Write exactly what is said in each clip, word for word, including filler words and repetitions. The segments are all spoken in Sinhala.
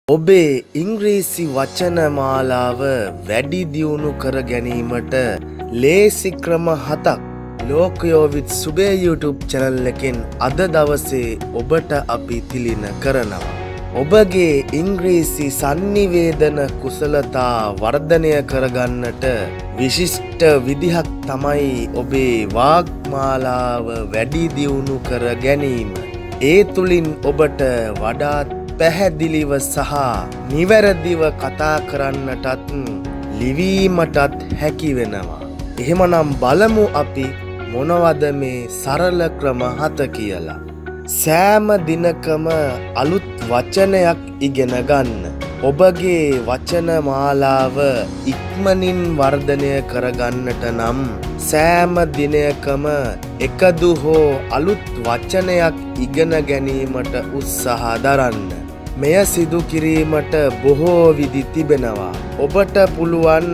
ඔබේ ඉංග්‍රීසි වචන මාලාව වැඩි දියුණු කර ගැනීමට ලේසි ක්‍රම හතක් ලෝකයෝ විත් සුබේ YouTube channel එකෙන් අද දවසේ ඔබට අපි තිලින කරනවා. ඔබගේ ඉංග්‍රීසි sannivedana කුසලතා වර්ධනය කරගන්නට විශිෂ්ට විදිහක් තමයි ඔබේ වාග් මාලාව වැඩි දියුණු කර ගැනීම. ඒ තුලින් ඔබට වඩාත් පැහැදිලිව සහ නිවැරදිව කතා කරන්නටත් ලිවීමටත් හැකි වෙනවා. එහෙමනම් බලමු අපි මොනවද මේ සරල ක්‍රම හත කියලා. සෑම දිනකම අලුත් වචනයක් ඉගෙන ගන්න. ඔබගේ වචන මාලාව ඉක්මනින් වර්ධනය කරගන්නට නම් සෑම දිනයකම එකදු හෝ අලුත් වචනයක් ඉගෙන ගැනීමට උත්සාහ දරන්න. මෙය සිදු කිරීමට බොහෝ විදි තිබෙනවා. ඔබට පුළුවන්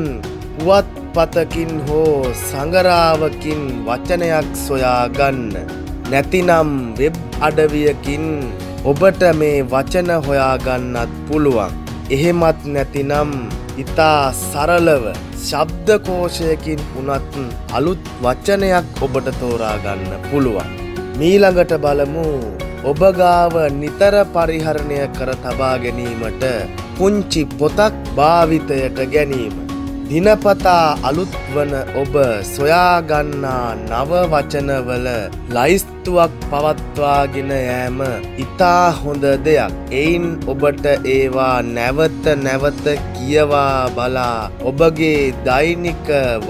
පුවත්පතකින් හෝ සඟරාවකින් වචනයක් සොයා ගන්න. නැතිනම් වෙබ් අඩවියකින් ඔබට මේ වචන හොයා ගන්නත් පුළුවන්. එහෙමත් නැතිනම් ඉතා සරලව ශබ්දකෝෂයකින් උනත් අලුත් වචනයක් ඔබට තෝරා ගන්න පුළුවන්. මීළඟට බලමු ඔබ ගාව නිතර පරිහරණය කර තබා ගැනීමට පුංචි පොතක් භාවිතයට ගැනීම. දිනපතා අලුත් වන ඔබ සොයා ගන්නා නව වචනවල ලයිස්තුවක් පවත්වාගෙන යෑම ඉතා හොඳ දෙයක්. එයින් ඔබට ඒවා නැවත නැවත කියවා බලා ඔබගේ දෛනික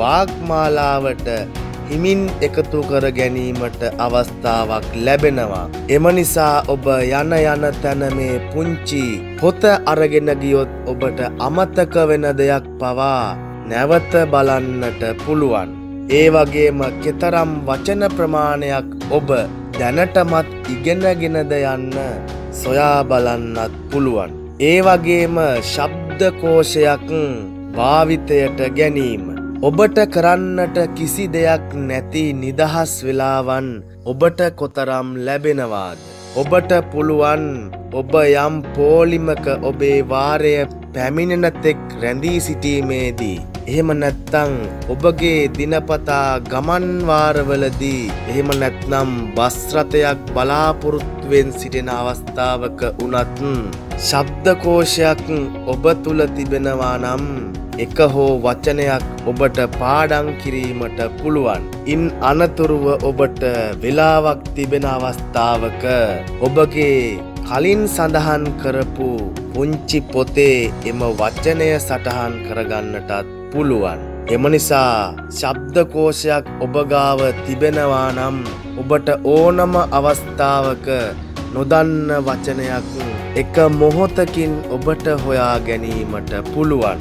වාග්මාලාවට හිමින් එකතු කර ගැනීමට අවස්ථාවක් ලැබෙනවා. එම නිසා ඔබ යන යන තැන මේ පුංචි පොත අරගෙන ගියොත් ඔබට අමතක වෙන දෙයක් පවා නැවත බලන්නට පුළුවන්. ඒ වගේම කෙතරම් වචන ප්‍රමාණයක් ඔබ දැනටමත් ඉගෙනගෙනද යන්න සොයා බලන්නත් පුළුවන්. ඒ වගේම ශබ්දකෝෂයක් භාවිතයට ගැනීම. ඔබට කරන්නට කිසි දෙයක් නැති නිදහස් වෙලාවන් ඔබට කොතරම් ලැබෙනවාද? ඔබට පුළුවන් ඔබ යම් පෝලිමක ඔබේ වාරය පැමිණෙන තෙක් රැඳී සිටීමේදී, එහෙම නැත්නම් ඔබගේ දිනපතා ගමන් වාරවලදී, එහෙම නැත්නම් බස් රථයක් බලාපොරොත්තුවෙන් සිටින අවස්ථාවක උනත් ශබ්දකෝෂයක් ඔබ තුල තිබෙනවා නම් එක හෝ වචනයක් ඔබට පාඩම් කිරීමට පුළුවන්. ඉන් අනතුරුව ඔබට වෙලාවක් තිබෙන අවස්ථාවක ඔබගේ කලින් සඳහන් කරපු පුංචි පොතේ එම වචනය සටහන් කරගන්නටත් පුළුවන්. එම නිසා ශබ්දකෝෂයක් ඔබ ගාව තිබෙනවා නම් ඔබට ඕනම අවස්ථාවක නොදන්න වචනයක් එක මොහොතකින් ඔබට හොයා ගැනීමට පුළුවන්.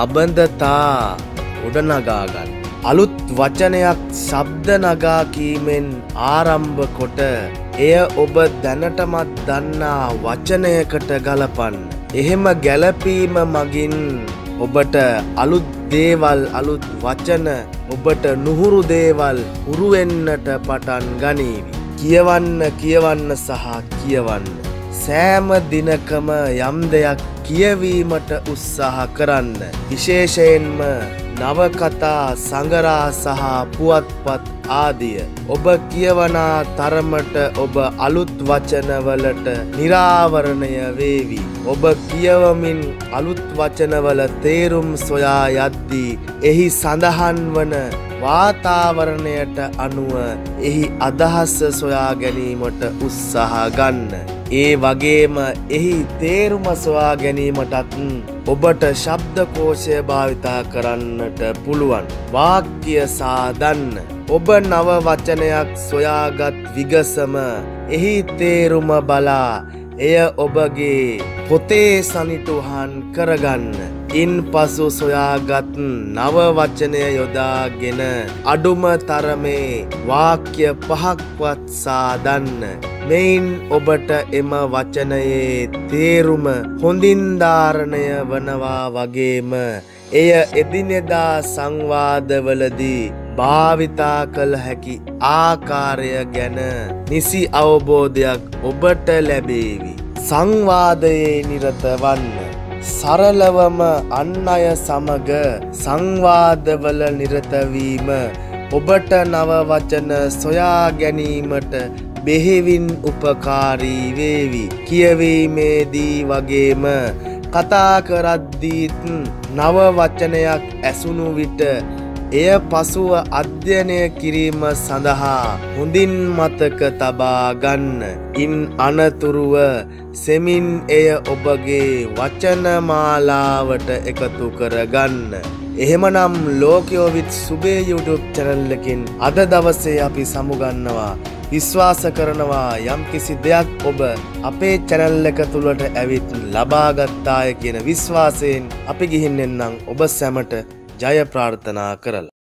සබඳතා ගොඩනගා ගන්න. අලුත් වචනයක් ශබ්ද නගා කීමෙන් ආරම්භ කොට එය ඔබ දැනටමත් දන්නා වචනයකට ගලපන්න. එහෙම ගැලපීම මගින් ඔබට අලුත් දේවල්, අලුත් වචන, ඔබට නුහුරු දේවල් හුරු වෙන්නට පටන් ගනීවි. කියවන්න කියවන්න සහ කියවන්න. සෑම දිනකම යම් දෙයක් කියවීමට උත්සාහ කරන්න. විශේෂයෙන්ම නවකතා, සඟරා සහ පුවත්පත් ආදිය. ඔබ කියවනා තරමට ඔබ අලුත් වචනවලට නිරාවරණය වේවි. ඔබ කියවමින් අලුත් වචනවල තේරුම් සොයා යද්දී එහි සඳහන් වන වාතාවරණයට අනුව එහි අදහස සොයා ගැනීමට උත්සාහ ගන්න. ඒ වගේම එහි තේරුම සොයා ගැනීමටත් ඔබට ශබ්දකෝෂය භාවිතා කරන්නට පුළුවන්. වාක්‍ය සාදන්න. ඔබ නව වචනයක් සොයාගත් විගසම එහි තේරුම බලා එය ඔබගේ පොතේ සනිටුහන් කරගන්න. ඉන් පසු සොයාගත් නව වචනය යොදාගෙන අඩුම තරමේ වාක්‍ය පහක්වත් සාදන්න. මෙයින් ඔබට එම වචනයේ තේරුම හොඳින් ධාරණය වනවා වගේම එය එදිනෙදා සංවාදවලදී භාවිතා කළ හැකි ආකාරය ගැන නිසි අවබෝධයක් ඔබට ලැබේවි. සංවාදයේ නිරත වන්න. සරලවම අන් අය සමග සංවාදවල නිරත වීම ඔබට නව වචන සොයා ගැනීමට බෙහෙවින් උපකාරී වේවි. කියවීමේදී වගේම කතා කරද්දීත් නව වචනයක් ඇසුණු විට එය පසුව අධ්‍යයනය කිරීම සඳහා හොඳින් මතක තබා ගන්න. ඉන් අනතුරුව සෙමින් එය ඔබගේ වචන මාලාවට එකතු කරගන්න. එහෙමනම් ලෝකයෝ විත් සුබේ YouTube channel එකකින් අද දවසේ අපි සමුගන්නවා. විශ්වාස කරනවා යම්කිසි දෙයක් ඔබ අපේ channel එක තුලට ඇවිත් ලබා ගත්තාය කියන විශ්වාසයෙන් අපි ගිහින් එන්නම් ඔබ සැමට ජය ප්‍රාර්ථනා කරලා.